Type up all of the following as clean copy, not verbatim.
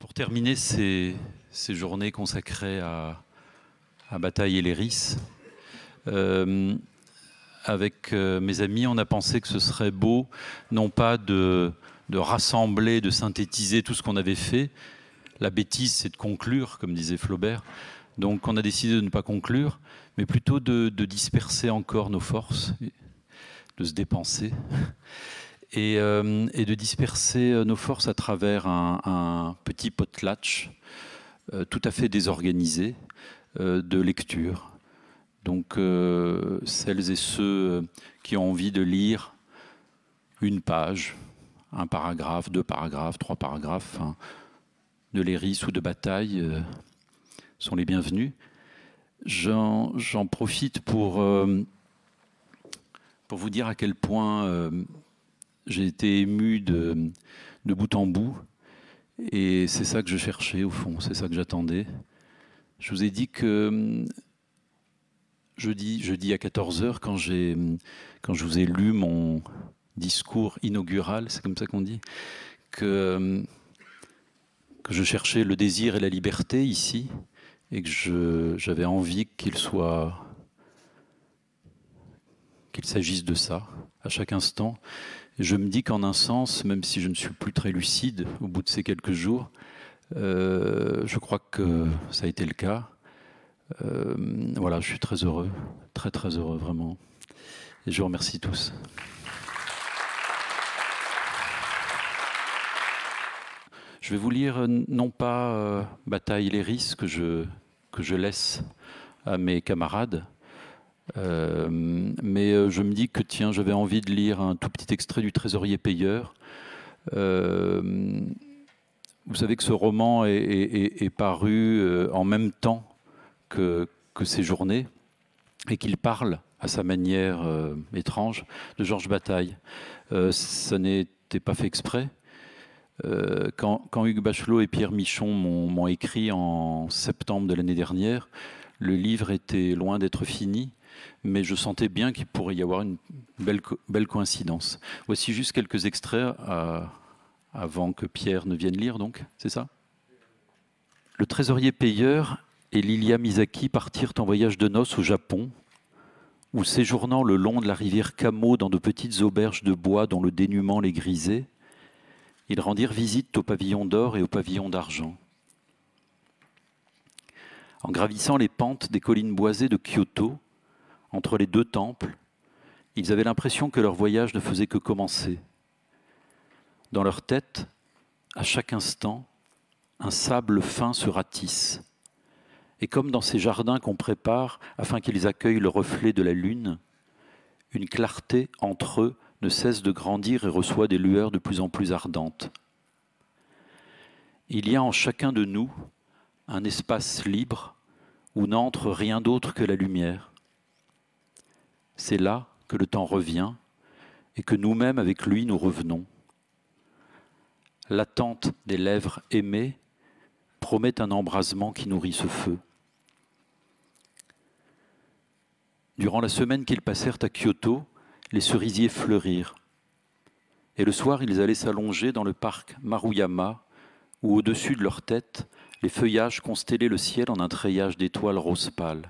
Pour terminer ces journées consacrées à Bataille et Léris, avec mes amis, on a pensé que ce serait beau, non pas de rassembler, de synthétiser tout ce qu'on avait fait. La bêtise, c'est de conclure, comme disait Flaubert. Donc on a décidé de ne pas conclure, mais plutôt de disperser encore nos forces, de se dépenser. Et de disperser nos forces à travers un petit potlatch tout à fait désorganisé de lecture. Donc celles et ceux qui ont envie de lire une page, un paragraphe, 2 paragraphes, 3 paragraphes, hein, de Léris ou de Bataille sont les bienvenus. J'en profite pour vous dire à quel point j'ai été ému de bout en bout, et c'est ça que je cherchais au fond, c'est ça que j'attendais. Je vous ai dit que jeudi à 14 h, quand je vous ai lu mon discours inaugural, c'est comme ça qu'on dit, que je cherchais le désir et la liberté ici, et que j'avais envie qu'il s'agisse de ça à chaque instant. Et je me dis qu'en un sens, même si je ne suis plus très lucide au bout de ces quelques jours, je crois que ça a été le cas. Voilà, je suis très heureux, très très heureux vraiment. Et je vous remercie tous. Je vais vous lire non pas Bataille et Léris que je laisse à mes camarades, mais je me dis que tiens, j'avais envie de lire un tout petit extrait du Trésorier payeur. Vous savez que ce roman est paru en même temps que ces journées, et qu'il parle à sa manière étrange de Georges Bataille. Ça n'était pas fait exprès. Quand Hugues Bachelot et Pierre Michon m'ont écrit en septembre de l'année dernière, le livre était loin d'être fini, mais je sentais bien qu'il pourrait y avoir une belle coïncidence. Voici juste quelques extraits avant que Pierre ne vienne lire, donc, c'est ça? Le Trésorier payeur et Lilia Misaki partirent en voyage de noces au Japon, où, séjournant le long de la rivière Kamo dans de petites auberges de bois dont le dénuement les grisait, ils rendirent visite au pavillon d'or et au pavillon d'argent. En gravissant les pentes des collines boisées de Kyoto, entre les 2 temples, ils avaient l'impression que leur voyage ne faisait que commencer. Dans leur tête, à chaque instant, un sable fin se ratisse. Et comme dans ces jardins qu'on prépare afin qu'ils accueillent le reflet de la lune, une clarté entre eux ne cesse de grandir et reçoit des lueurs de plus en plus ardentes. Il y a en chacun de nous un espace libre où n'entre rien d'autre que la lumière. C'est là que le temps revient et que nous-mêmes avec lui nous revenons. L'attente des lèvres aimées promet un embrasement qui nourrit ce feu. Durant la semaine qu'ils passèrent à Kyoto, les cerisiers fleurirent. Et le soir, ils allaient s'allonger dans le parc Maruyama, où au-dessus de leur tête, les feuillages constellaient le ciel en un treillage d'étoiles rose pâle.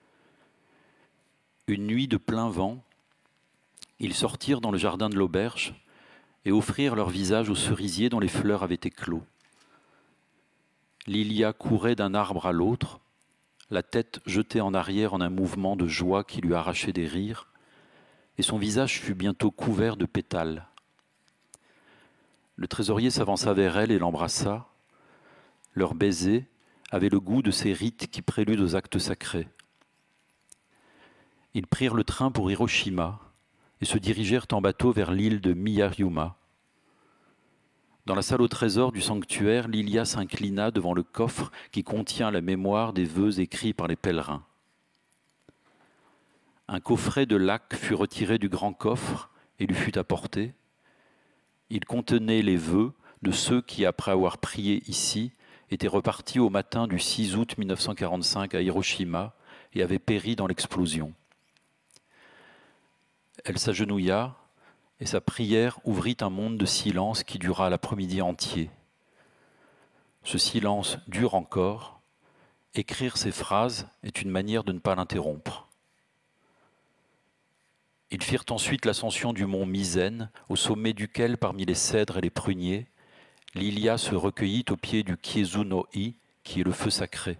Une nuit de plein vent, ils sortirent dans le jardin de l'auberge et offrirent leur visage aux cerisiers dont les fleurs avaient éclos. Lilia courait d'un arbre à l'autre, la tête jetée en arrière en un mouvement de joie qui lui arrachait des rires, et son visage fut bientôt couvert de pétales. Le trésorier s'avança vers elle et l'embrassa. Leur baiser avait le goût de ces rites qui préludent aux actes sacrés. Ils prirent le train pour Hiroshima et se dirigèrent en bateau vers l'île de Miyajima. Dans la salle au trésor du sanctuaire, Lilia s'inclina devant le coffre qui contient la mémoire des vœux écrits par les pèlerins. Un coffret de laque fut retiré du grand coffre et lui fut apporté. Il contenait les vœux de ceux qui, après avoir prié ici, étaient repartis au matin du 6 août 1945 à Hiroshima et avaient péri dans l'explosion. Elle s'agenouilla et sa prière ouvrit un monde de silence qui dura l'après-midi entier. Ce silence dure encore. Écrire ces phrases est une manière de ne pas l'interrompre. Ils firent ensuite l'ascension du mont Misène, au sommet duquel, parmi les cèdres et les pruniers, Lilia se recueillit au pied du Kiesu no I, qui est le feu sacré.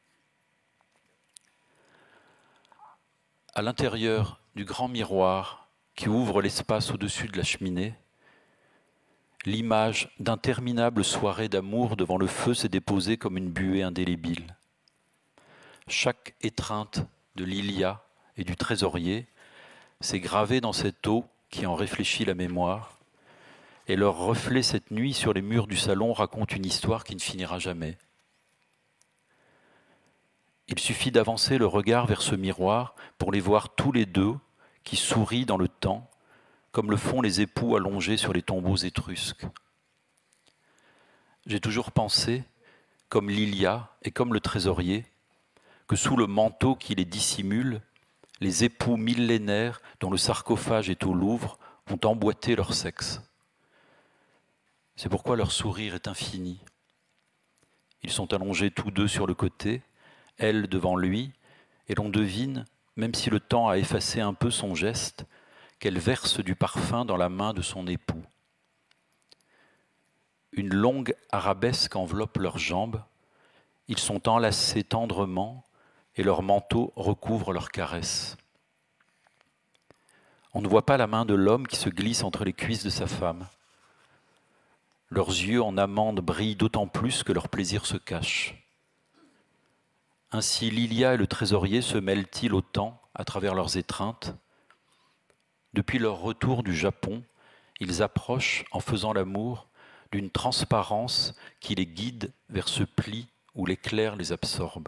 À l'intérieur du grand miroir qui ouvre l'espace au-dessus de la cheminée, l'image d'interminables soirées d'amour devant le feu s'est déposée comme une buée indélébile. Chaque étreinte de Lilia et du trésorier s'est gravée dans cette eau qui en réfléchit la mémoire, et leur reflet cette nuit sur les murs du salon raconte une histoire qui ne finira jamais. Il suffit d'avancer le regard vers ce miroir pour les voir tous les deux qui sourient dans le temps, comme le font les époux allongés sur les tombeaux étrusques. J'ai toujours pensé, comme Lilia et comme le trésorier, que sous le manteau qui les dissimule, les époux millénaires dont le sarcophage est au Louvre ont emboîté leur sexe. C'est pourquoi leur sourire est infini. Ils sont allongés tous deux sur le côté, elle devant lui, et l'on devine, même si le temps a effacé un peu son geste, qu'elle verse du parfum dans la main de son époux. Une longue arabesque enveloppe leurs jambes, ils sont enlacés tendrement et leurs manteaux recouvrent leurs caresses. On ne voit pas la main de l'homme qui se glisse entre les cuisses de sa femme. Leurs yeux en amande brillent d'autant plus que leur plaisir se cache. Ainsi Lilia et le trésorier se mêlent-ils au temps à travers leurs étreintes. Depuis leur retour du Japon, ils approchent, en faisant l'amour, d'une transparence qui les guide vers ce pli où l'éclair les absorbe.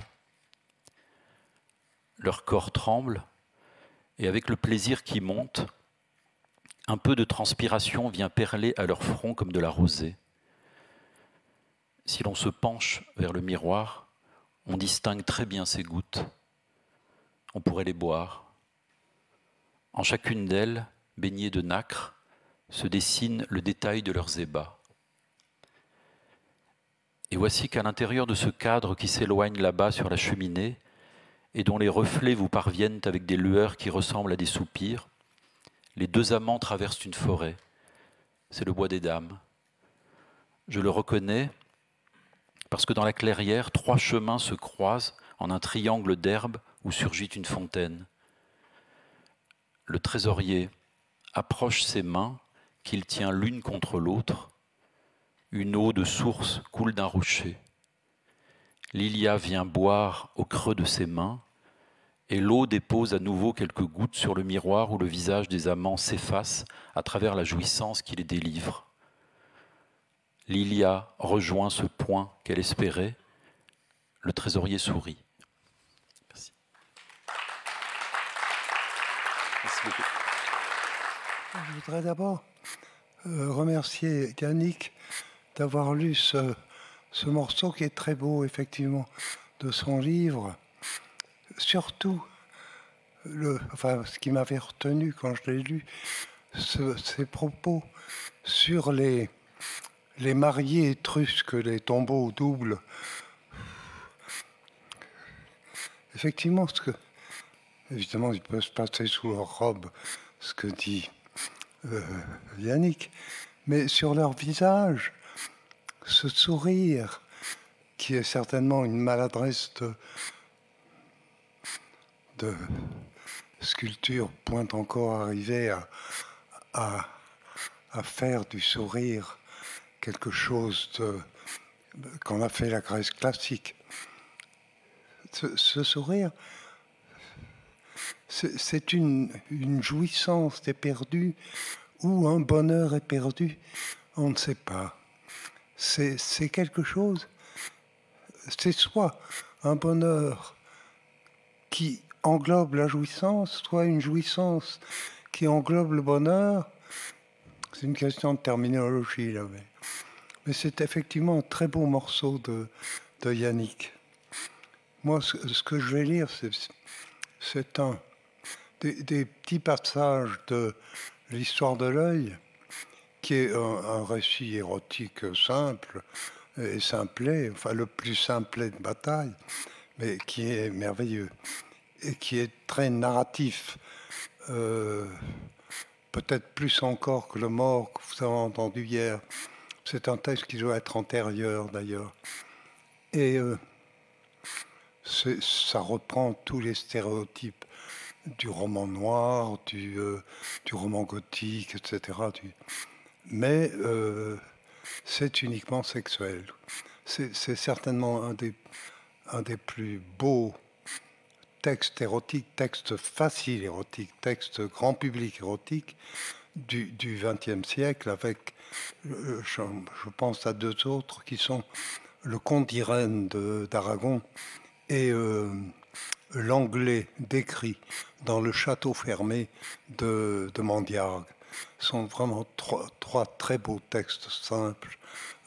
Leur corps tremble, et avec le plaisir qui monte, un peu de transpiration vient perler à leur front comme de la rosée. Si l'on se penche vers le miroir, on distingue très bien ces gouttes. On pourrait les boire. En chacune d'elles, baignées de nacre, se dessine le détail de leurs ébats. Et voici qu'à l'intérieur de ce cadre qui s'éloigne là-bas sur la cheminée, et dont les reflets vous parviennent avec des lueurs qui ressemblent à des soupirs, les deux amants traversent une forêt. C'est le bois des dames. Je le reconnais parce que dans la clairière, 3 chemins se croisent en un triangle d'herbe où surgit une fontaine. Le trésorier approche ses mains qu'il tient l'une contre l'autre. Une eau de source coule d'un rocher. Lilia vient boire au creux de ses mains, et l'eau dépose à nouveau quelques gouttes sur le miroir où le visage des amants s'efface à travers la jouissance qui les délivre. Lilia rejoint ce point qu'elle espérait. Le trésorier sourit. Merci. Merci beaucoup. Je voudrais d'abord remercier Yannick d'avoir lu ce morceau qui est très beau, effectivement, de son livre. Surtout, ce qui m'avait retenu quand je l'ai lu, ses propos sur les mariés étrusques, les tombeaux doubles. Effectivement, évidemment, il peut se passer sous leur robe, ce que dit Yannick, mais sur leur visage, ce sourire qui est certainement une maladresse de sculpture pointe encore arriver à faire du sourire quelque chose qu'on a fait la Grèce classique. Ce sourire, c'est une jouissance éperdue ou un bonheur éperdu, on ne sait pas. C'est quelque chose, c'est soit un bonheur qui englobe la jouissance, soit une jouissance qui englobe le bonheur. C'est une question de terminologie, là. Mais c'est effectivement un très beau morceau de Yannick. Moi, ce que je vais lire, c'est des petits passages de l'histoire de l'œil, qui est un récit érotique simple, et simplet, enfin le plus simplet de bataille, mais qui est merveilleux et qui est très narratif, peut-être plus encore que le mort que vous avez entendu hier. C'est un texte qui doit être antérieur d'ailleurs. Et ça reprend tous les stéréotypes du roman noir, du roman gothique, etc. Mais c'est uniquement sexuel. C'est certainement un des plus beaux textes érotiques, textes faciles érotiques, textes grand public érotiques du XXe siècle, avec, je pense à deux autres qui sont Le Comte d'Irène d'Aragon et L'Anglais décrit dans Le Château fermé de Mandiargue. Sont vraiment trois très beaux textes simples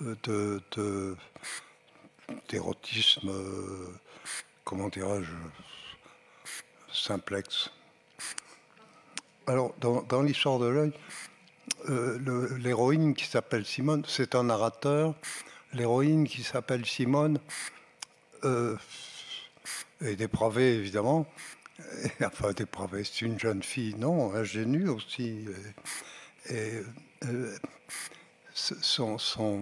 d'érotisme, comment dirais-je, simplexe. Alors, dans l'histoire de l'œil, l'héroïne qui s'appelle Simone, c'est un narrateur. L'héroïne qui s'appelle Simone est dépravée, évidemment. Enfin, dépravée, c'est une jeune fille, non, ingénue aussi. Et son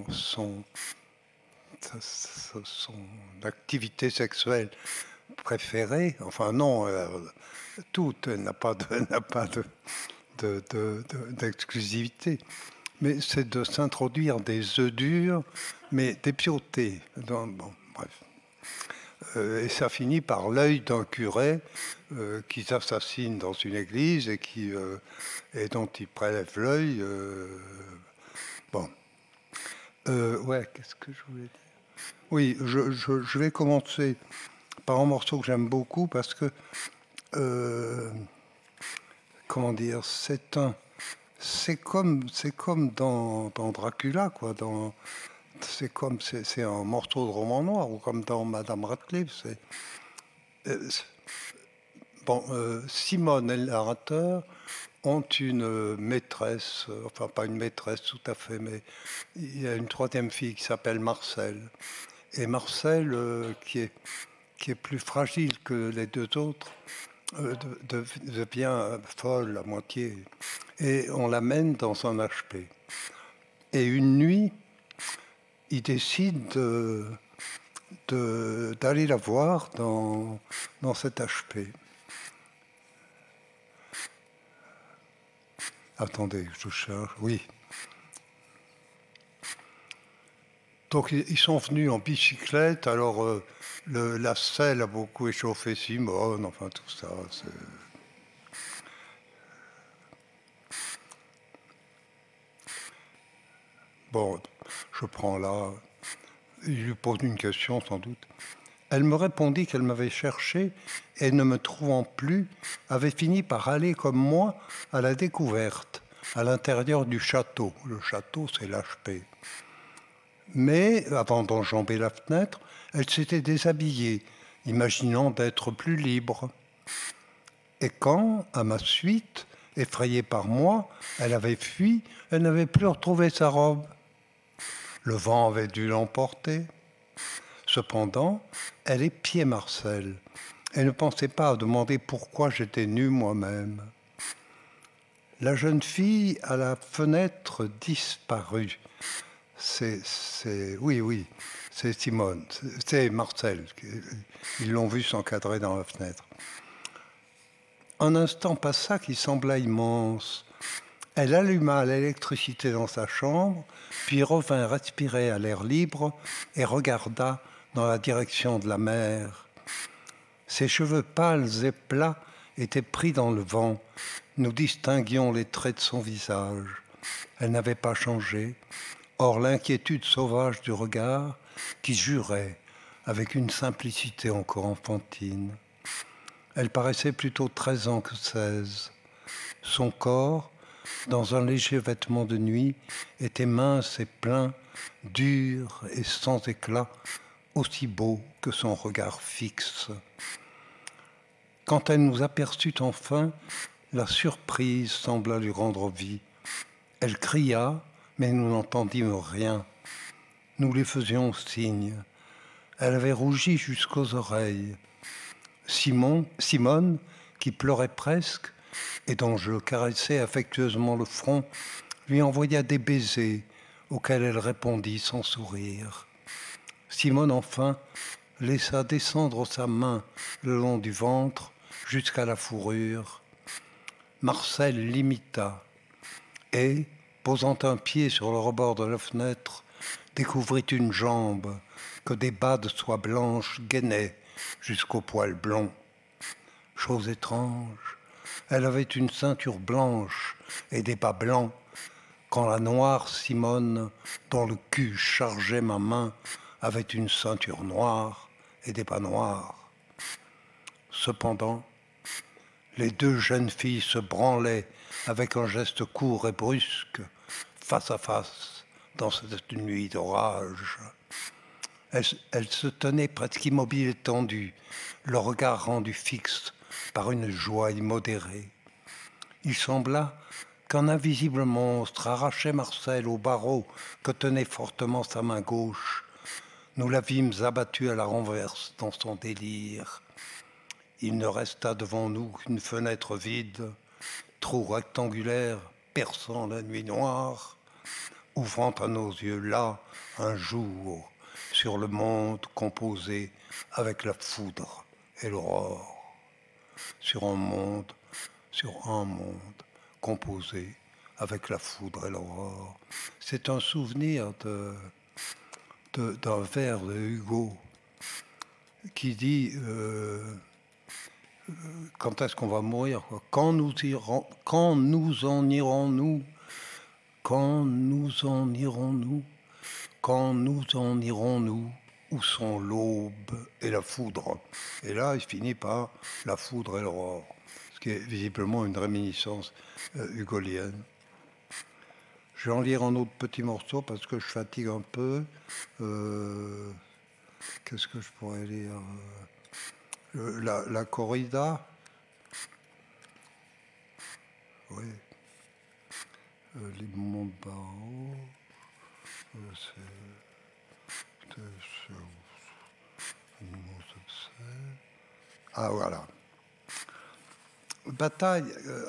activité sexuelle préférée, enfin non, toute n'a pas d'exclusivité, mais c'est de s'introduire des œufs durs, mais dépiautés. Bon, bref. Et ça finit par l'œil d'un curé qui s'assassine dans une église et dont il prélève l'œil. Bon. Ouais, qu'est-ce que je voulais dire? Oui, je vais commencer par un morceau que j'aime beaucoup parce que, comment dire, c'est comme dans Dracula, quoi. C'est un morceau de roman noir, ou comme dans Madame Radcliffe. Simone et le narrateur ont une maîtresse, enfin pas une maîtresse tout à fait, mais il y a une troisième fille qui s'appelle Marcel. Et Marcel, qui est plus fragile que les deux autres, devient folle à moitié. Et on l'amène dans un HP. Et une nuit, il décide d'aller la voir dans cet HP. Attendez, je cherche. Oui. Donc, ils sont venus en bicyclette. Alors, la selle a beaucoup échauffé Simone. Enfin, tout ça. Bon, je prends là. Il lui pose une question, sans doute. Elle me répondit qu'elle m'avait cherché et, ne me trouvant plus, avait fini par aller, comme moi, à la découverte, à l'intérieur du château. Le château, c'est l'HP. Mais, avant d'enjamber la fenêtre, elle s'était déshabillée, imaginant d'être plus libre. Et quand, à ma suite, effrayée par moi, elle avait fui, elle n'avait plus retrouvé sa robe. Le vent avait dû l'emporter. Cependant, elle épiait Marcel. Elle ne pensait pas à demander pourquoi j'étais nu moi-même. La jeune fille à la fenêtre disparut. Oui, c'est Simone, c'est Marcel. Ils l'ont vu s'encadrer dans la fenêtre. Un instant passa qui sembla immense. Elle alluma l'électricité dans sa chambre, puis revint respirer à l'air libre et regarda dans la direction de la mer. Ses cheveux pâles et plats étaient pris dans le vent. Nous distinguions les traits de son visage. Elle n'avait pas changé. Or, l'inquiétude sauvage du regard qui jurait avec une simplicité encore enfantine. Elle paraissait plutôt 13 ans que 16. Son corps, dans un léger vêtement de nuit, était mince et plein, dur et sans éclat, aussi beau que son regard fixe. Quand elle nous aperçut enfin, la surprise sembla lui rendre vie. Elle cria, mais nous n'entendîmes rien. nous les faisions signe. Elle avait rougi jusqu'aux oreilles. Simone, qui pleurait presque, et dont je caressais affectueusement le front, lui envoya des baisers auxquels elle répondit sans sourire. Simone, enfin, laissa descendre sa main le long du ventre jusqu'à la fourrure. Marcel l'imita et, posant un pied sur le rebord de la fenêtre, découvrit une jambe que des bas de soie blanche gainaient jusqu'au poil blond. Chose étrange, elle avait une ceinture blanche et des bas blancs, quand la noire Simone, dont le cul chargeait ma main, avait une ceinture noire et des bas noirs. Cependant, les deux jeunes filles se branlaient avec un geste court et brusque, face à face, dans cette nuit d'orage. Elles se tenaient presque immobiles et tendues, le regard rendu fixe par une joie immodérée. Il sembla qu'un invisible monstre arrachait Marcel au barreau que tenait fortement sa main gauche. Nous la vîmes abattue à la renverse dans son délire. Il ne resta devant nous qu'une fenêtre vide, trou rectangulaire perçant la nuit noire, ouvrant à nos yeux là un jour sur le monde composé avec la foudre et l'aurore, sur un monde composé avec la foudre et l'aurore. C'est un souvenir d'un vers de Hugo qui dit quand est-ce qu'on va mourir, quoi. Quand nous en irons-nous, quand nous en irons-nous, quand nous en irons-nous, où sont l'aube et la foudre. Et là, il finit par la foudre et l'aurore, ce qui est visiblement une réminiscence hugolienne. Je vais en lire un autre petit morceau parce que je fatigue un peu. Qu'est-ce que je pourrais lire la corrida. Oui. Les moments de barreau. Ah, voilà. Bataille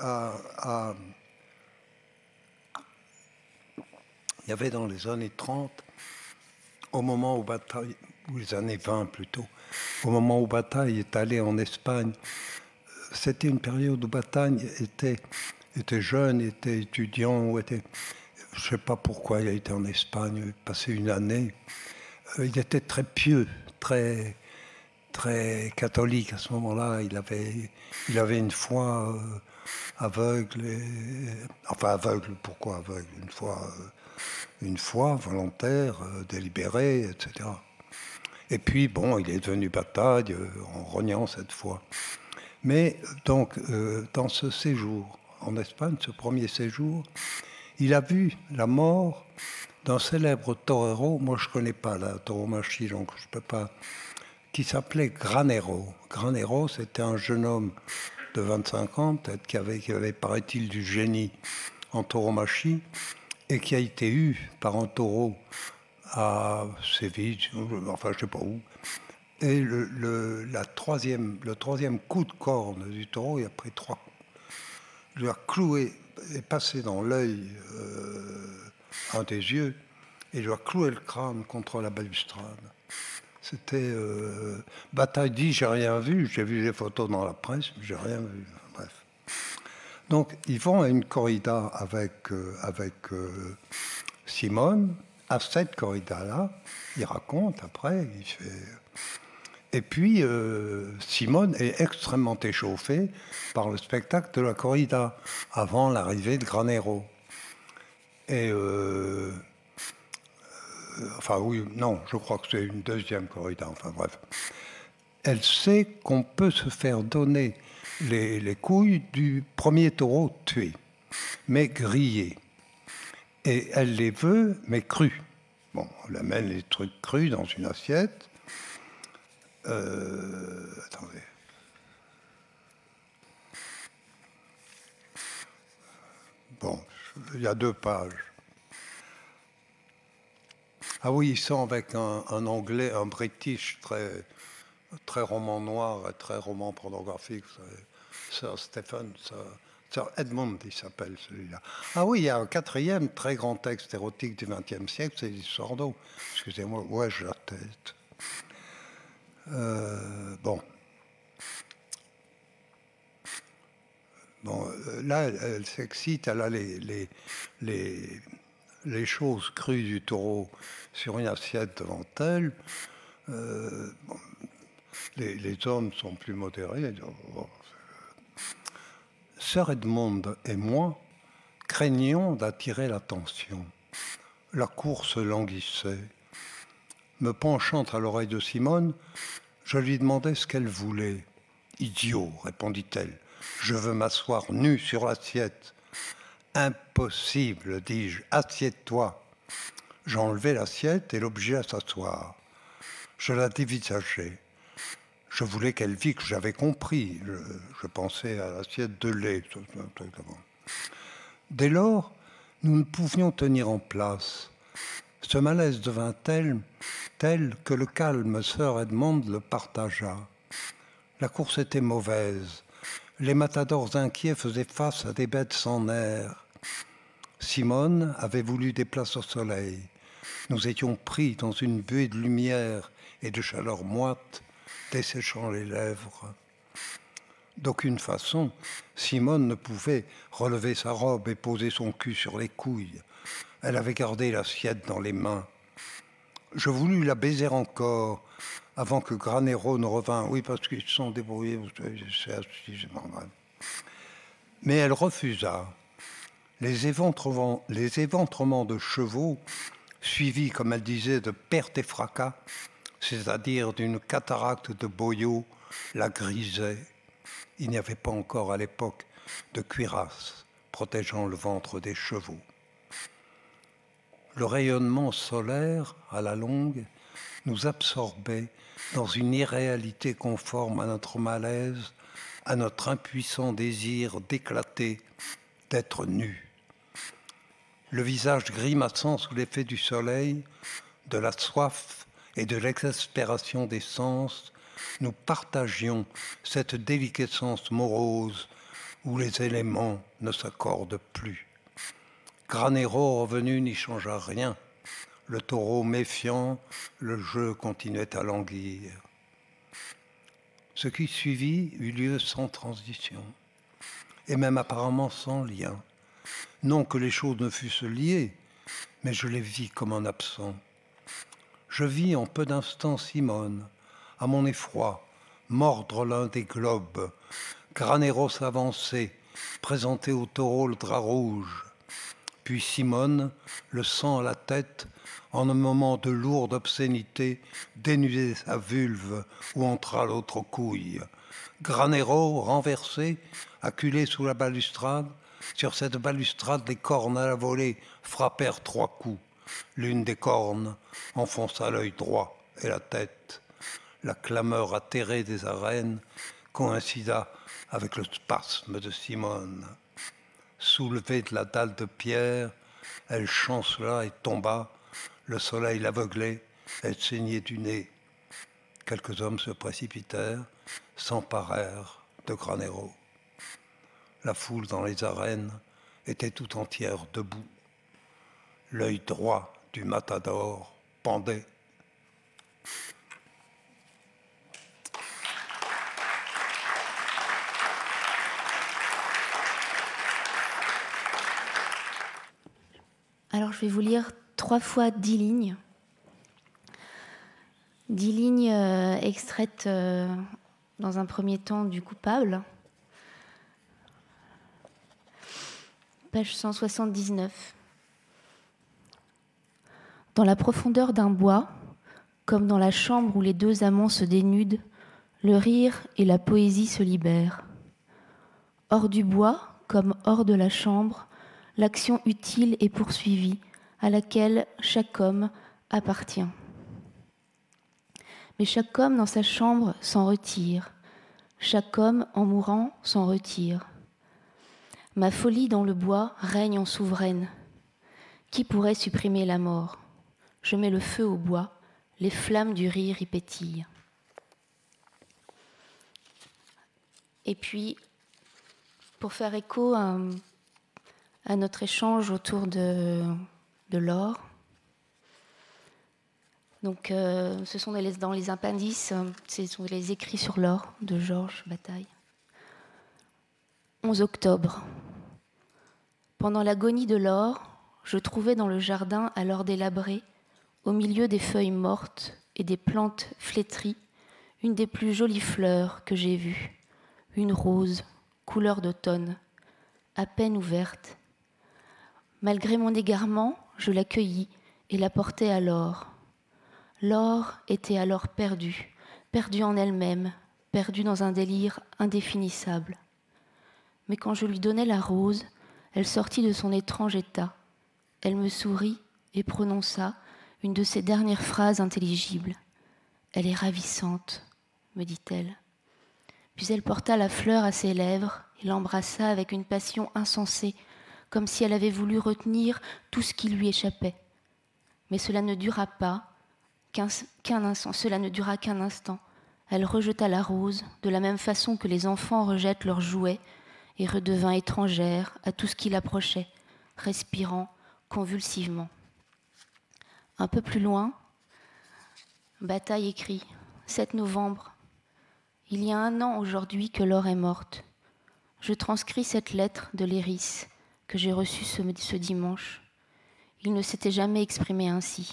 il y avait dans les années 30, au moment où Bataille, ou les années 20 plutôt, au moment où Bataille est allé en Espagne, c'était une période où Bataille était jeune, était étudiant, je ne sais pas pourquoi il a été en Espagne, passé une année. Il était très pieux, très catholique à ce moment-là. Il avait une foi aveugle. Enfin aveugle, pourquoi aveugle? Une foi volontaire, délibérée, etc. Et puis, bon, il est devenu Bataille en rognant cette foi. Mais donc, dans ce séjour en Espagne, ce premier séjour, il a vu la mort d'un célèbre torero. Moi, je ne connais pas la tauromachie, donc je ne peux pas. Qui s'appelait Granero. Granero, c'était un jeune homme de 25 ans, peut-être qui avait paraît-il, du génie en tauromachie, et qui a été eu par un taureau à Séville, enfin je ne sais pas où. Et le troisième coup de corne du taureau, il a pris 3 coups. Il lui a cloué, est passé dans l'œil, un des yeux, et il lui a cloué le crâne contre la balustrade. C'était Bataille dit, j'ai rien vu, j'ai vu les photos dans la presse, mais j'ai rien vu. Bref. Donc ils vont à une corrida avec Simone. À cette corrida-là, il raconte après, il fait. Et puis Simone est extrêmement échauffée par le spectacle de la corrida avant l'arrivée de Granero. Et enfin oui, non, je crois que c'est une deuxième corrida, enfin bref. Elle sait qu'on peut se faire donner les couilles du premier taureau tué, mais grillé. Et elle les veut, mais crus. Bon, on amène les trucs crus dans une assiette. Attendez. Bon, il y a 2 pages. Ah oui, ils sont avec un anglais, un british très roman noir et très roman pornographique. Sir Stephen, Sir Edmund, il s'appelle celui-là. Ah oui, il y a un quatrième très grand texte érotique du XXe siècle, c'est l'histoire d'eau. Excusez-moi, ouais, j'ai la tête. Bon. Bon, là, elle s'excite, elle a les choses crues du taureau sur une assiette devant elle. Bon, les hommes sont plus modérés. Bon. Sir Edmund et moi craignions d'attirer l'attention. La course languissait. Me penchant à l'oreille de Simone, je lui demandai ce qu'elle voulait. « Idiot, répondit-elle, je veux m'asseoir nue sur l'assiette. »« Impossible, dis-je, assieds-toi. » J'enlevai l'assiette et l'obligeai à s'asseoir. Je la dévisageai. Je voulais qu'elle vît que j'avais compris. Je pensais à l'assiette de lait. Dès lors, nous ne pouvions tenir en place. Ce malaise devint tel que le calme Sir Edmund le partagea. La course était mauvaise. Les matadors inquiets faisaient face à des bêtes sans nerfs. Simone avait voulu des places au soleil. Nous étions pris dans une buée de lumière et de chaleur moite, desséchant les lèvres. D'aucune façon, Simone ne pouvait relever sa robe et poser son cul sur les couilles. Elle avait gardé l'assiette dans les mains. Je voulus la baiser encore avant que Granero ne revînt. Oui, parce qu'ils se sont débrouillés. Mais elle refusa. Les éventrements de chevaux, suivis, comme elle disait, de pertes et fracas, c'est-à-dire d'une cataracte de boyaux, la grisaient. Il n'y avait pas encore à l'époque de cuirasse protégeant le ventre des chevaux. Le rayonnement solaire, à la longue, nous absorbait dans une irréalité conforme à notre malaise, à notre impuissant désir d'éclater, d'être nu. Le visage grimaçant sous l'effet du soleil, de la soif et de l'exaspération des sens, nous partagions cette déliquescence morose où les éléments ne s'accordent plus. Granero revenu n'y changea rien. Le taureau méfiant, le jeu continuait à languir. Ce qui suivit eut lieu sans transition, et même apparemment sans lien. Non que les choses ne fussent liées, mais je les vis comme en absent. Je vis en peu d'instants Simone, à mon effroi, mordre l'un des globes, Granero s'avancer, présenter au taureau le drap rouge. Puis Simone, le sang à la tête, en un moment de lourde obscénité, dénudait sa vulve où entra l'autre couille. Granero, renversé, acculé sous la balustrade, sur cette balustrade, les cornes à la volée frappèrent 3 coups. L'une des cornes enfonça l'œil droit et la tête. La clameur atterrée des arènes coïncida avec le spasme de Simone. Soulevée de la dalle de pierre, elle chancela et tomba. Le soleil l'aveuglait, elle saignait du nez. Quelques hommes se précipitèrent, s'emparèrent de Granero. La foule dans les arènes était tout entière debout. L'œil droit du matador pendait. Alors je vais vous lire 3 fois 10 lignes. 10 lignes extraites dans un premier temps du Coupable. Page 179. Dans la profondeur d'un bois, comme dans la chambre où les 2 amants se dénudent, le rire et la poésie se libèrent. Hors du bois, comme hors de la chambre, l'action utile est poursuivie, à laquelle chaque homme appartient. Mais chaque homme dans sa chambre s'en retire. Chaque homme, en mourant, s'en retire. Ma folie dans le bois règne en souveraine. Qui pourrait supprimer la mort ? Je mets le feu au bois, les flammes du rire y pétillent. Et puis, pour faire écho à notre échange autour de l'or, donc ce sont dans les appendices, ce sont les écrits sur l'or de Georges Bataille. 11 octobre. Pendant l'agonie de l'or, je trouvais dans le jardin alors délabré, au milieu des feuilles mortes et des plantes flétries, une des plus jolies fleurs que j'ai vues, une rose, couleur d'automne, à peine ouverte. Malgré mon égarement, je la cueillis et la portai à l'or. L'or était alors perdue, perdue en elle-même, perdue dans un délire indéfinissable. Mais quand je lui donnai la rose, elle sortit de son étrange état. Elle me sourit et prononça une de ses dernières phrases intelligibles. « Elle est ravissante », me dit-elle. Puis elle porta la fleur à ses lèvres et l'embrassa avec une passion insensée, comme si elle avait voulu retenir tout ce qui lui échappait. Mais cela ne dura pas, cela ne dura qu'un instant. Elle rejeta la rose de la même façon que les enfants rejettent leurs jouets et redevint étrangère à tout ce qui l'approchait, respirant convulsivement. Un peu plus loin, Bataille écrit « 7 novembre. Il y a 1 an aujourd'hui que l'or est morte. Je transcris cette lettre de Léris que j'ai reçue ce dimanche. Il ne s'était jamais exprimé ainsi.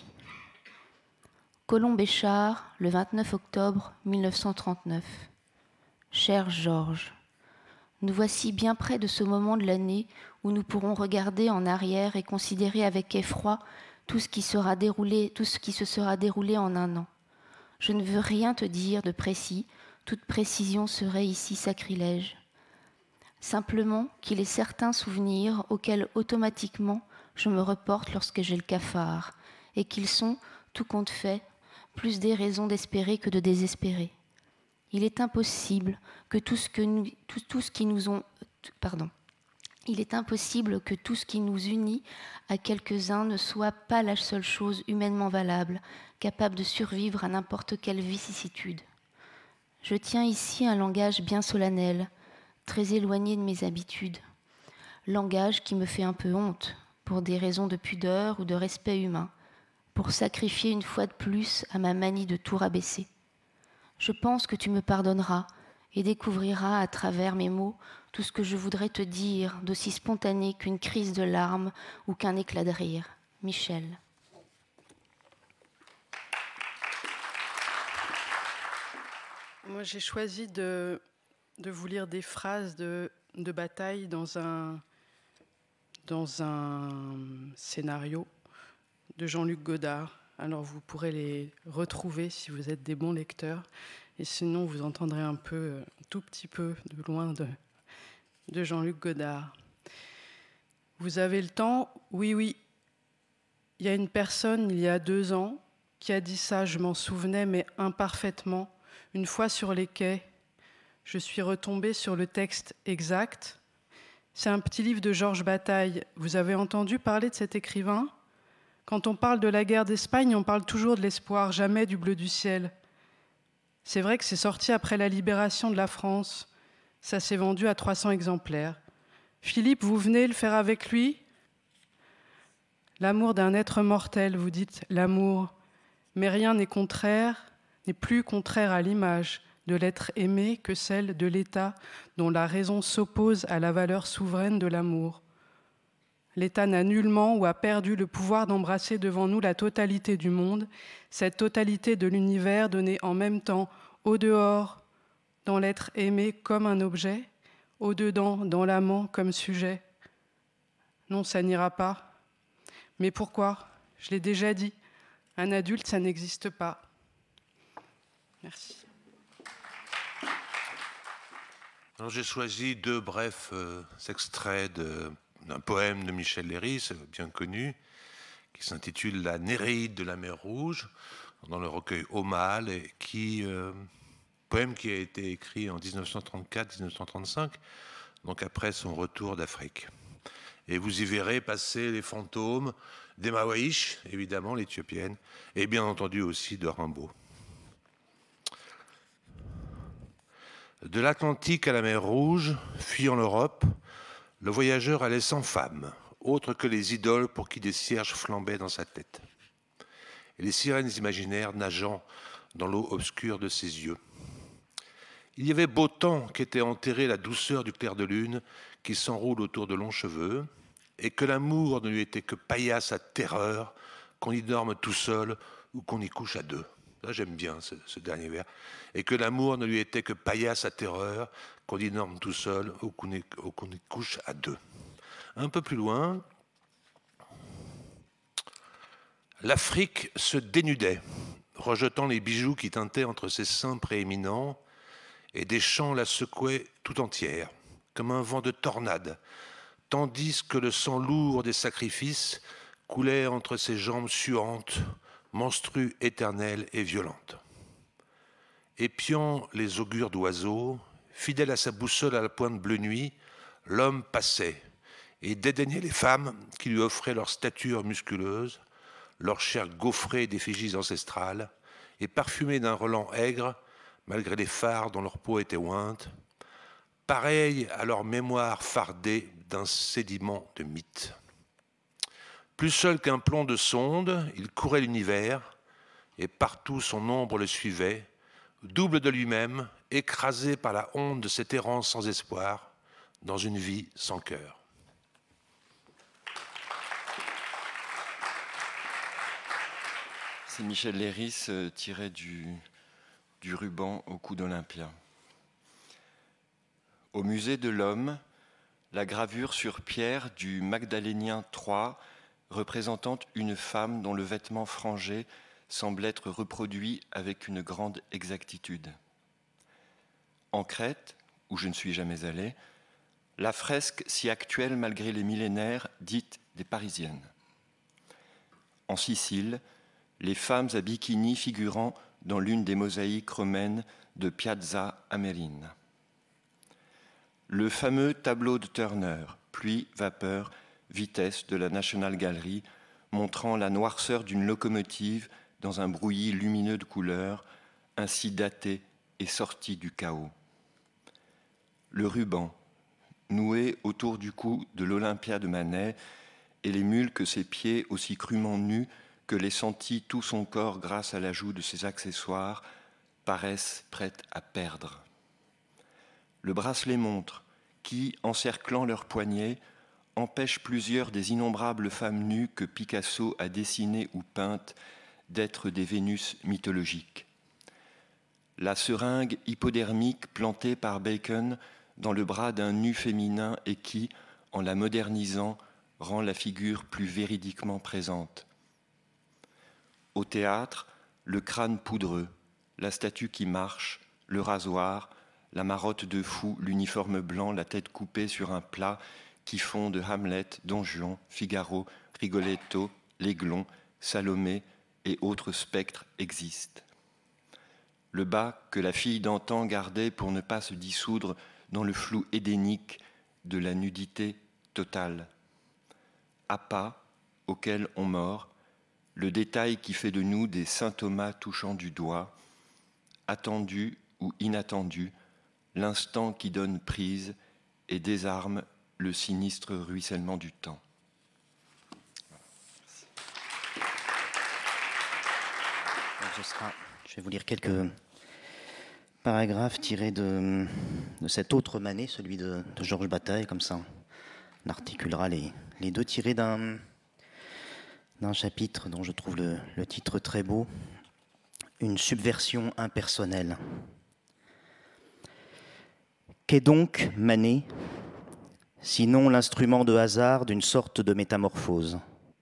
Colomb-Béchard, le 29 octobre 1939. Cher Georges, nous voici bien près de ce moment de l'année où nous pourrons regarder en arrière et considérer avec effroi tout ce qui se sera déroulé en 1 an. Je ne veux rien te dire de précis, toute précision serait ici sacrilège. Simplement qu'il est certains souvenirs auxquels automatiquement je me reporte lorsque j'ai le cafard, et qu'ils sont, tout compte fait, plus des raisons d'espérer que de désespérer. Il est impossible que tout ce qui nous unit à quelques-uns ne soit pas la seule chose humainement valable, capable de survivre à n'importe quelle vicissitude. Je tiens ici un langage bien solennel, très éloigné de mes habitudes. Langage qui me fait un peu honte, pour des raisons de pudeur ou de respect humain, pour sacrifier une fois de plus à ma manie de tout rabaisser. Je pense que tu me pardonneras et découvriras à travers mes mots tout ce que je voudrais te dire d'aussi spontané qu'une crise de larmes ou qu'un éclat de rire. Michel. Moi, j'ai choisi de vous lire des phrases de Bataille dans un scénario de Jean-Luc Godard. Alors, vous pourrez les retrouver si vous êtes des bons lecteurs. Et sinon, vous entendrez un tout petit peu de loin de Jean-Luc Godard. Vous avez le temps ? Oui. Il y a une personne, il y a 2 ans, qui a dit ça, je m'en souvenais, mais imparfaitement. Une fois sur les quais, je suis retombée sur le texte exact. C'est un petit livre de Georges Bataille. Vous avez entendu parler de cet écrivain ? Quand on parle de la guerre d'Espagne, on parle toujours de l'espoir, jamais du bleu du ciel. C'est vrai que c'est sorti après la libération de la France. Ça s'est vendu à 300 exemplaires. Philippe, vous venez le faire avec lui ? L'amour d'un être mortel, vous dites l'amour. Mais rien n'est plus contraire à l'image de l'être aimé que celle de l'État dont la raison s'oppose à la valeur souveraine de l'amour. L'État n'a nullement ou a perdu le pouvoir d'embrasser devant nous la totalité du monde, cette totalité de l'univers donnée en même temps au dehors, dans l'être aimé comme un objet, au dedans, dans l'amant comme sujet. Non, ça n'ira pas. Mais pourquoi ? Je l'ai déjà dit, un adulte, ça n'existe pas. Merci. Alors, j'ai choisi 2 brefs extraits d'un poème de Michel Léris, bien connu, qui s'intitule « La Néréide de la mer Rouge », dans le recueil Au Mâle, et poème qui a été écrit en 1934-1935, donc après son retour d'Afrique. Et vous y verrez passer les fantômes des Mawaïch, évidemment l'Éthiopienne, et bien entendu aussi de Rimbaud. De l'Atlantique à la mer Rouge, fuyant l'Europe, le voyageur allait sans femme, autre que les idoles pour qui des cierges flambaient dans sa tête, et les sirènes imaginaires nageant dans l'eau obscure de ses yeux. Il y avait beau temps qu'était enterrée la douceur du clair de lune qui s'enroule autour de longs cheveux, et que l'amour ne lui était que paillasse à terreur, qu'on y dorme tout seul ou qu'on y couche à deux. Là, j'aime bien ce dernier vers. Et que l'amour ne lui était que paillasse à terreur, qu'on y dorme tout seul ou qu'on y couche à deux. Un peu plus loin, l'Afrique se dénudait, rejetant les bijoux qui tintaient entre ses seins prééminents, et des chants la secouaient tout entière, comme un vent de tornade, tandis que le sang lourd des sacrifices coulait entre ses jambes suantes, menstrues éternelles et violentes. Épiant les augures d'oiseaux, fidèle à sa boussole à la pointe bleue nuit, l'homme passait et dédaignait les femmes qui lui offraient leur stature musculeuse, leur chair gaufrée d'effigies ancestrales et parfumée d'un relent aigre, malgré les phares dont leur peau était ointe, pareil à leur mémoire fardée d'un sédiment de mythes. Plus seul qu'un plomb de sonde, il courait l'univers, et partout son ombre le suivait, double de lui-même, écrasé par la honte de cette errance sans espoir, dans une vie sans cœur. C'est Michel Leiris tiré du ruban au cou d'Olympia. Au musée de l'Homme, la gravure sur pierre du Magdalénien III représentant une femme dont le vêtement frangé semble être reproduit avec une grande exactitude. En Crète, où je ne suis jamais allé, la fresque si actuelle malgré les millénaires dite des Parisiennes. En Sicile, les femmes à bikini figurant dans l'une des mosaïques romaines de Piazza Amerina. Le fameux tableau de Turner, pluie, vapeur, vitesse de la National Gallery, montrant la noirceur d'une locomotive dans un brouillis lumineux de couleurs, ainsi daté et sorti du chaos. Le ruban, noué autour du cou de l'Olympia de Manet, et les mules que ses pieds, aussi crûment nus que les sentit tout son corps grâce à l'ajout de ses accessoires, paraissent prêtes à perdre. Le bracelet montre qui, encerclant leurs poignets, empêche plusieurs des innombrables femmes nues que Picasso a dessinées ou peintes d'être des Vénus mythologiques. La seringue hypodermique plantée par Bacon dans le bras d'un nu féminin et qui, en la modernisant, rend la figure plus véridiquement présente. Au théâtre, le crâne poudreux, la statue qui marche, le rasoir, la marotte de fou, l'uniforme blanc, la tête coupée sur un plat qui font de Hamlet, Don Juan, Figaro, Rigoletto, l'Aiglon, Salomé et autres spectres existent. Le bas que la fille d'antan gardait pour ne pas se dissoudre dans le flou édénique de la nudité totale. Appât auquel on mord, le détail qui fait de nous des saint Thomas touchant du doigt, attendu ou inattendu, l'instant qui donne prise et désarme le sinistre ruissellement du temps. Je vais vous lire quelques paragraphes tirés de cet autre Manet, celui de Georges Bataille, comme ça on articulera les deux, tirés d'un chapitre dont je trouve le titre très beau, « Une subversion impersonnelle ». Qu'est donc Manet, sinon l'instrument de hasard d'une sorte de métamorphose?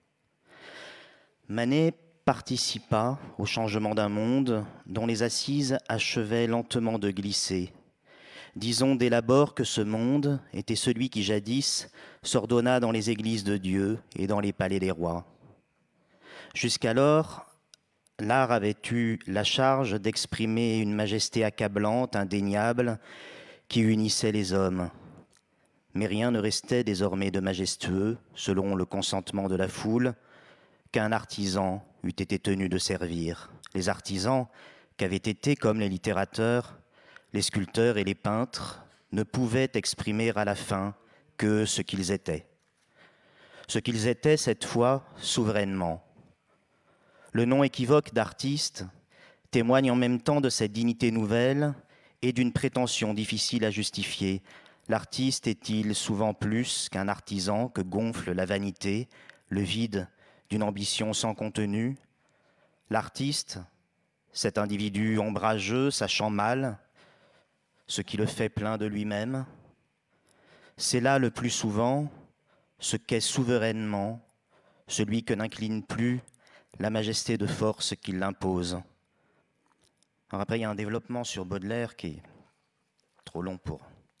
Manet participa au changement d'un monde dont les assises achevaient lentement de glisser. Disons dès l'abord que ce monde était celui qui jadis s'ordonna dans les églises de Dieu et dans les palais des rois. Jusqu'alors, l'art avait eu la charge d'exprimer une majesté accablante, indéniable, qui unissait les hommes. mais rien ne restait désormais de majestueux, selon le consentement de la foule, qu'un artisan eût été tenu de servir. Les artisans, qu'avaient été, comme les littérateurs, les sculpteurs et les peintres, ne pouvaient exprimer à la fin que ce qu'ils étaient. Ce qu'ils étaient cette fois souverainement. Le nom équivoque d'artiste témoigne en même temps de cette dignité nouvelle et d'une prétention difficile à justifier. L'artiste est-il souvent plus qu'un artisan que gonfle la vanité, le vide d'une ambition sans contenu? L'artiste, cet individu ombrageux, sachant mal ce qui le fait plein de lui-même, c'est là le plus souvent ce qu'est souverainement celui que n'incline plus la majesté de force qui l'impose. Alors après, il y a un développement sur Baudelaire qui est trop long pour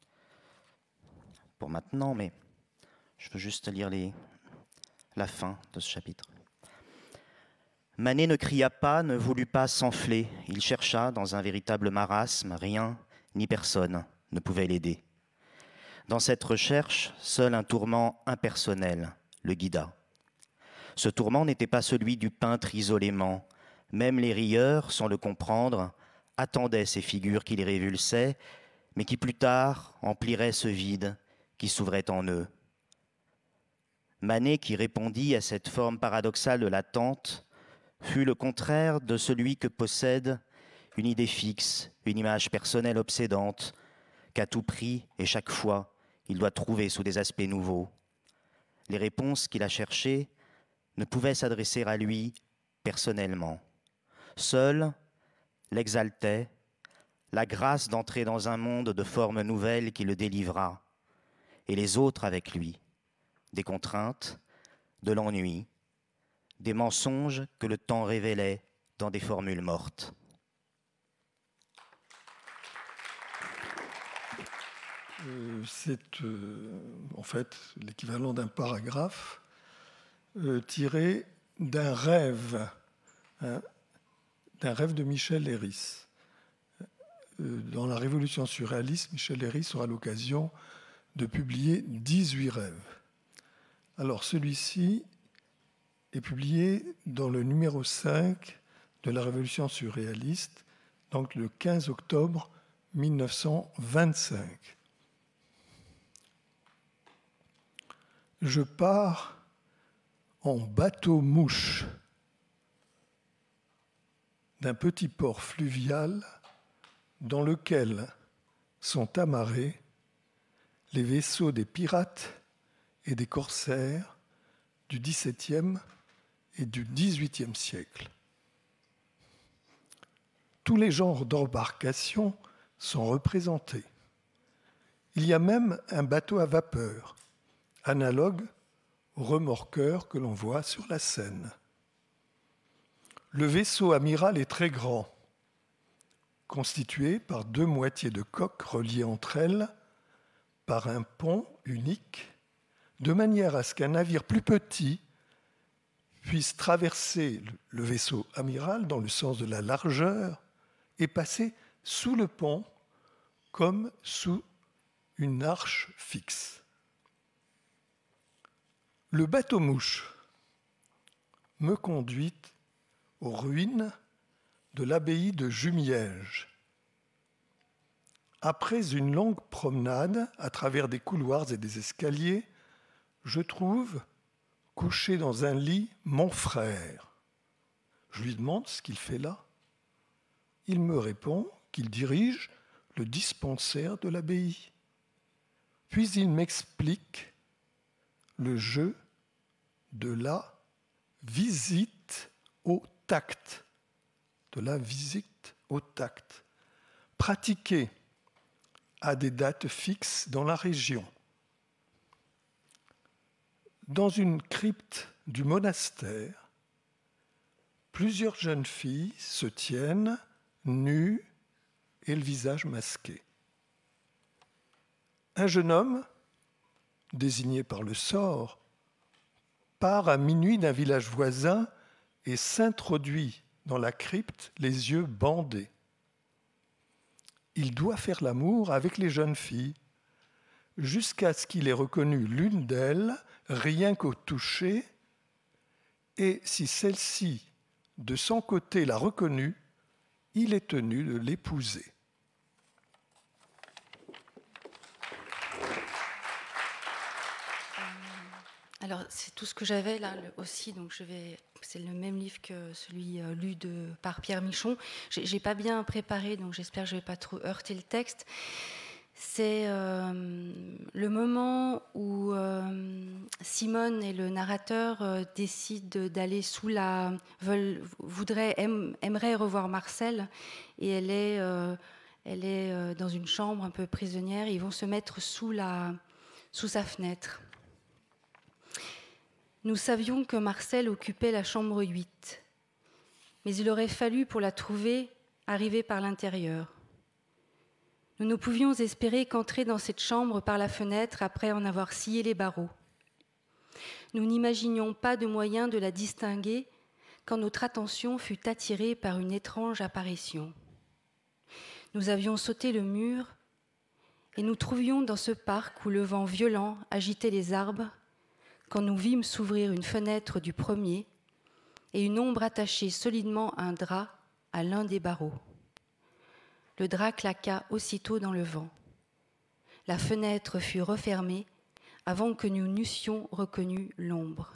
maintenant, mais je veux juste lire la fin de ce chapitre. Manet ne cria pas, ne voulut pas s'enfler. Il chercha dans un véritable marasme, rien ni personne ne pouvait l'aider. Dans cette recherche, seul un tourment impersonnel le guida. Ce tourment n'était pas celui du peintre isolément. Même les rieurs, sans le comprendre, attendaient ces figures qui les révulsaient, mais qui plus tard empliraient ce vide qui s'ouvrait en eux. Manet, qui répondit à cette forme paradoxale de l'attente, fut le contraire de celui que possède une idée fixe, une image personnelle obsédante, qu'à tout prix et chaque fois, il doit trouver sous des aspects nouveaux. Les réponses qu'il a cherchées ne pouvaient s'adresser à lui personnellement. Seul l'exaltait la grâce d'entrer dans un monde de formes nouvelles qui le délivra, et les autres avec lui, des contraintes, de l'ennui, des mensonges que le temps révélait dans des formules mortes. C'est en fait l'équivalent d'un paragraphe tiré d'un rêve de Michel Leiris. Dans la Révolution surréaliste, Michel Leiris aura l'occasion de publier 18 rêves. Alors celui-ci est publié dans le numéro 5 de la Révolution surréaliste, donc le 15 octobre 1925. Je pars en bateau-mouche d'un petit port fluvial dans lequel sont amarrés les vaisseaux des pirates et des corsaires du XVIIe et du XVIIIe siècle. Tous les genres d'embarcations sont représentés. Il y a même un bateau à vapeur, analogue au remorqueur que l'on voit sur la Seine. Le vaisseau amiral est très grand, constitué par 2 moitiés de coque reliées entre elles par un pont unique, de manière à ce qu'un navire plus petit puisse traverser le vaisseau amiral dans le sens de la largeur et passer sous le pont comme sous une arche fixe. Le bateau-mouche me conduit aux ruines de l'abbaye de Jumièges. Après une longue promenade à travers des couloirs et des escaliers, je trouve, couché dans un lit, mon frère. Je lui demande ce qu'il fait là. Il me répond qu'il dirige le dispensaire de l'abbaye. Puis il m'explique le jeu de la visite au tact. De la visite au tact. Pratiquée à des dates fixes dans la région. Dans une crypte du monastère, plusieurs jeunes filles se tiennent, nues et le visage masqué. Un jeune homme, désigné par le sort, part à minuit d'un village voisin et s'introduit dans la crypte les yeux bandés. Il doit faire l'amour avec les jeunes filles, jusqu'à ce qu'il ait reconnu l'une d'elles, rien qu'au toucher, et si celle-ci, de son côté, l'a reconnue, il est tenu de l'épouser. Alors, c'est tout ce que j'avais là aussi, donc c'est le même livre que celui lu par Pierre Michon. J'ai pas bien préparé, donc j'espère que je vais pas trop heurter le texte. C'est le moment où Simone et le narrateur décident d'aller sous aimeraient revoir Marcel, et elle est dans une chambre un peu prisonnière. Ils vont se mettre sous sa fenêtre. Nous savions que Marcel occupait la chambre 8, mais il aurait fallu, pour la trouver, arriver par l'intérieur. Nous ne pouvions espérer qu'entrer dans cette chambre par la fenêtre après en avoir scié les barreaux. Nous n'imaginions pas de moyen de la distinguer quand notre attention fut attirée par une étrange apparition. Nous avions sauté le mur et nous trouvions dans ce parc où le vent violent agitait les arbres quand nous vîmes s'ouvrir une fenêtre du premier et une ombre attachée solidement à un drap à l'un des barreaux. Le drap claqua aussitôt dans le vent. La fenêtre fut refermée avant que nous n'eussions reconnu l'ombre.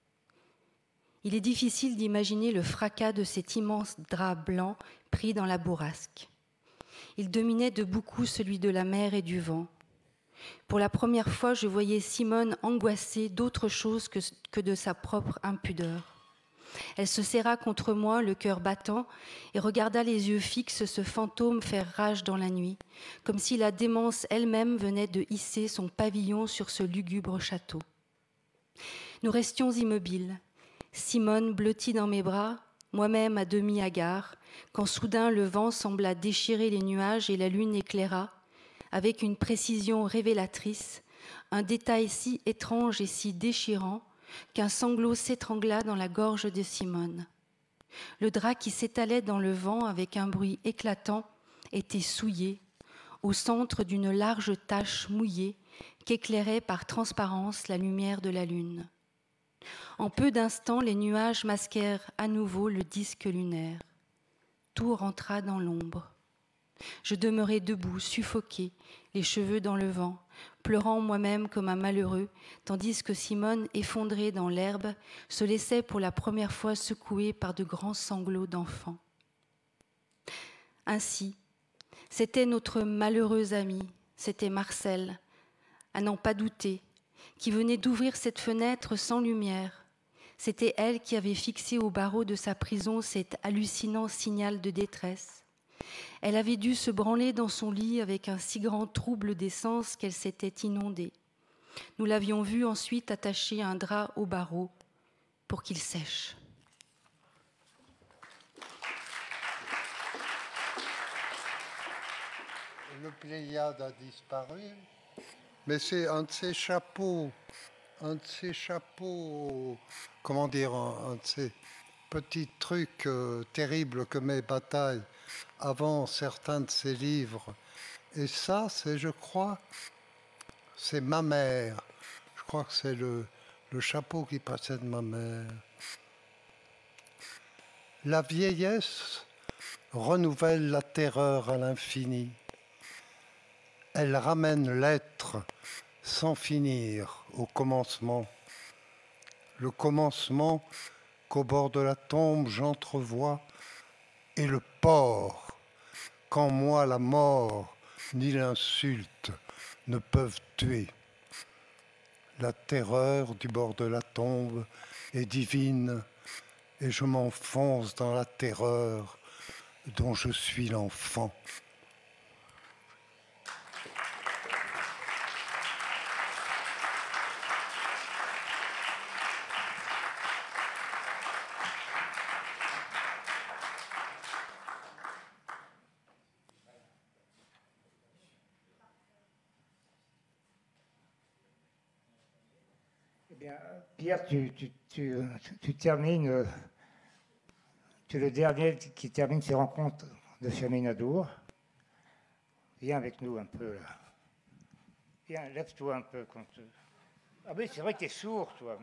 Il est difficile d'imaginer le fracas de cet immense drap blanc pris dans la bourrasque. Il dominait de beaucoup celui de la mer et du vent. Pour la première fois, je voyais Simone angoissée d'autre chose que de sa propre impudeur. Elle se serra contre moi, le cœur battant, et regarda les yeux fixes ce fantôme faire rage dans la nuit, comme si la démence elle-même venait de hisser son pavillon sur ce lugubre château. Nous restions immobiles, Simone blottie dans mes bras, moi-même à demi hagard, quand soudain le vent sembla déchirer les nuages et la lune éclaira, avec une précision révélatrice, un détail si étrange et si déchirant qu'un sanglot s'étrangla dans la gorge de Simone. Le drap qui s'étalait dans le vent avec un bruit éclatant était souillé, au centre d'une large tache mouillée qu'éclairait par transparence la lumière de la lune. En peu d'instants, les nuages masquèrent à nouveau le disque lunaire. Tout rentra dans l'ombre. Je demeurai debout, suffoquée, les cheveux dans le vent, pleurant moi-même comme un malheureux, tandis que Simone, effondrée dans l'herbe, se laissait pour la première fois secouer par de grands sanglots d'enfant. Ainsi, c'était notre malheureux ami, c'était Marcel, à n'en pas douter, qui venait d'ouvrir cette fenêtre sans lumière. C'était elle qui avait fixé au barreau de sa prison cet hallucinant signal de détresse. Elle avait dû se branler dans son lit avec un si grand trouble des sens qu'elle s'était inondée. Nous l'avions vue ensuite attacher un drap au barreau pour qu'il sèche. Le Pléiade a disparu, mais c'est un de ces chapeaux, comment dire, un de ces petits trucs terribles que met Bataille avant certains de ses livres. Et ça, c'est, je crois, c'est ma mère. Je crois que c'est le chapeau qui passait de ma mère. La vieillesse renouvelle la terreur à l'infini. Elle ramène l'être sans finir au commencement. Le commencement qu'au bord de la tombe j'entrevois, et le port qu'en moi la mort ni l'insulte ne peuvent tuer. La terreur du bord de la tombe est divine, et je m'enfonce dans la terreur dont je suis l'enfant. Pierre, tu termines, tu es le dernier qui termine ces rencontres de Firmin Adour. Viens avec nous un peu là. Viens, lève-toi un peu. Ah oui, c'est vrai que tu es sourd, toi.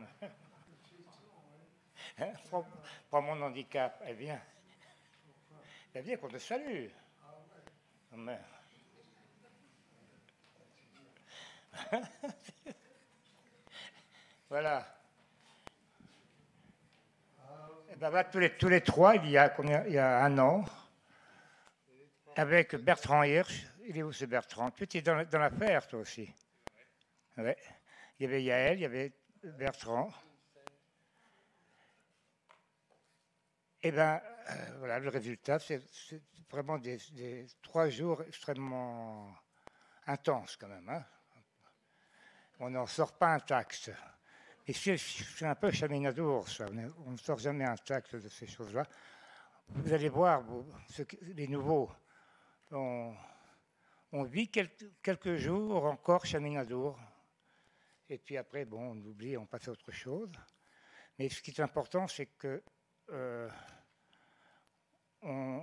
Hein, prends mon handicap. Eh bien. Eh bien qu'on te salue. Mais... Voilà. Et ben là, tous les trois, il y a 1 an, avec Bertrand Hirsch. Il est où ce Bertrand? Tu es dans l'affaire, toi aussi. Ouais. Il y avait Yaël, il y avait Bertrand. Et bien, voilà, le résultat, c'est vraiment des 3 jours extrêmement intenses quand même. Hein. On n'en sort pas intact. Et c'est un peu Chaminadour, ça. On ne sort jamais intact de ces choses-là. Vous allez voir, les nouveaux, on vit quelques jours encore Chaminadour. Et puis après, bon, on oublie, on passe à autre chose. Mais ce qui est important, c'est que on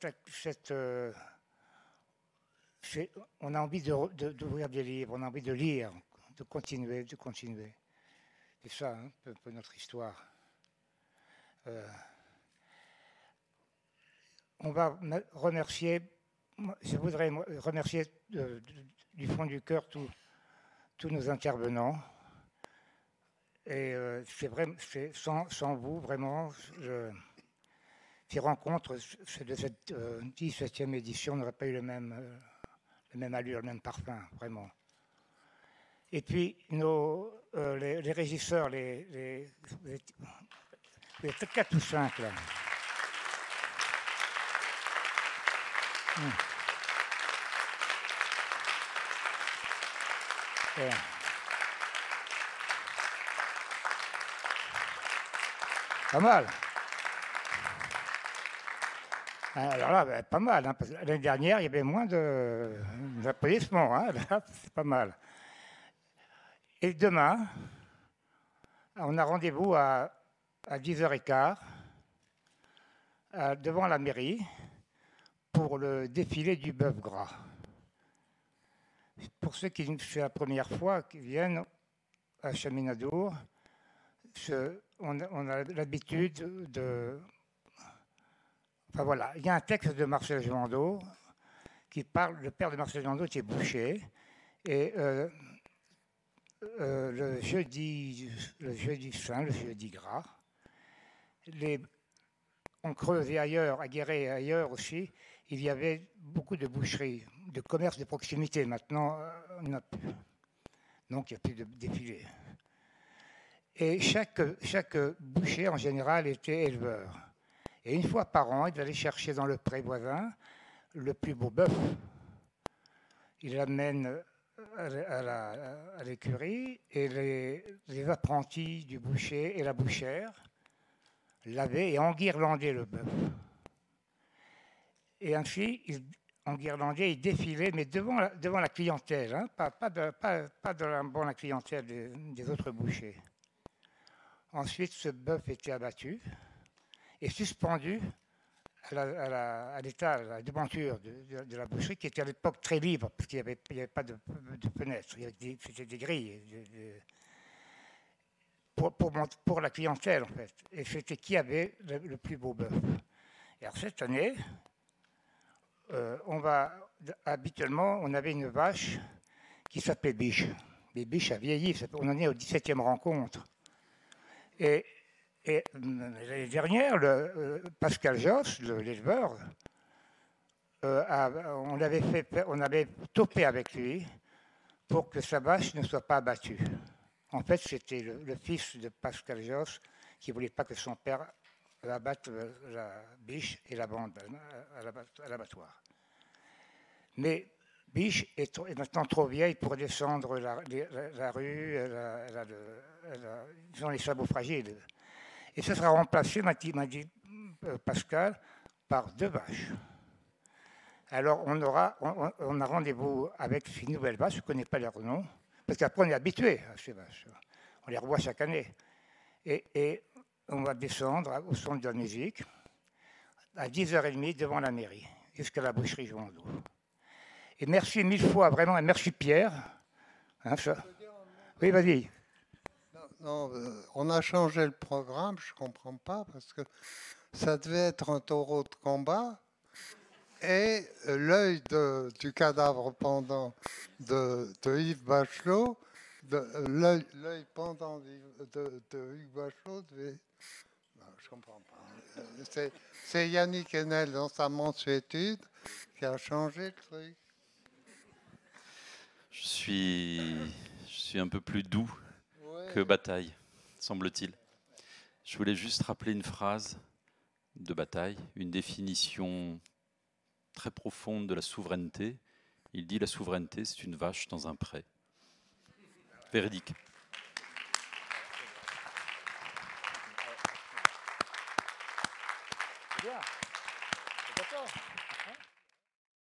a envie d'ouvrir des livres, on a envie de lire, de continuer. C'est ça, hein, un peu notre histoire. On va remercier, je voudrais remercier du fond du cœur tous nos intervenants. Et c'est vrai, sans vous, vraiment, ces rencontres de cette 17e édition n'auraient pas eu le même allure, le même parfum, vraiment. Et puis, les régisseurs, vous êtes 4 ou 5 là. Voilà. Pas mal. Alors là, pas mal. Hein, parce que l'année dernière, il y avait moins d'applaudissements. Hein, là, c'est pas mal. Et demain, on a rendez-vous à 10h15 devant la mairie pour le défilé du bœuf gras. Pour ceux qui c'est la première fois qui viennent à Chaminadour, on a l'habitude de... Enfin voilà, il y a un texte de Marcel Joandeau qui parle, le père de Marcel Joandeau était boucher, et le jeudi saint, le jeudi gras, on creusait ailleurs, à Guéret et ailleurs aussi, il y avait beaucoup de boucheries, de commerces de proximité. Maintenant, on n'a plus. Donc, il n'y a plus de défilé. Et chaque boucher, en général, était éleveur. Et une fois par an, il allait chercher dans le pré voisin le plus beau bœuf. Il l'amène à l'écurie et les apprentis du boucher et la bouchère lavaient et enguirlandaient le bœuf. Et ainsi, enguirlandés, ils défilaient, mais devant la clientèle, hein, pas devant la clientèle des autres bouchers. Ensuite, ce bœuf était abattu et suspendu à l'étage, à la devanture de la boucherie, qui était à l'époque très libre, parce qu'il n'y avait pas de fenêtres, c'était des grilles pour la clientèle, en fait. Et c'était qui avait le plus beau bœuf. Et alors cette année, habituellement, on avait une vache qui s'appelait Biche. Mais Biche a vieilli, on en est au 17e rencontre. Et l'année dernière, Pascal Josse, l'éleveur, on avait topé avec lui pour que sa vache ne soit pas abattue. En fait, c'était le fils de Pascal Josse qui ne voulait pas que son père abatte la Biche et la bande à l'abattoir. Mais Biche est maintenant trop vieille pour descendre la rue, ils ont les sabots fragiles. Et ce sera remplacé, m'a dit Pascal, par 2 vaches. Alors on a rendez-vous avec ces nouvelles vaches, je ne connais pas leur nom, parce qu'après on est habitué à ces vaches. On les revoit chaque année. Et on va descendre au son de la musique à 10h30 devant la mairie, jusqu'à la boucherie Joandeau. Et merci 1000 fois, vraiment, et merci Pierre, Hein, oui, vas-y. Non, on a changé le programme, je ne comprends pas, parce que ça devait être un taureau de combat, et l'œil du cadavre pendant de Yves Bachelot, l'œil pendant de Yves Bachelot devait... Non, je ne comprends pas. C'est Yannick Enel dans sa mansuétude qui a changé le truc. Je suis un peu plus doux que Bataille, semble-t-il. Je voulais juste rappeler une phrase de Bataille, une définition très profonde de la souveraineté. Il dit: la souveraineté, c'est une vache dans un pré. Véridique.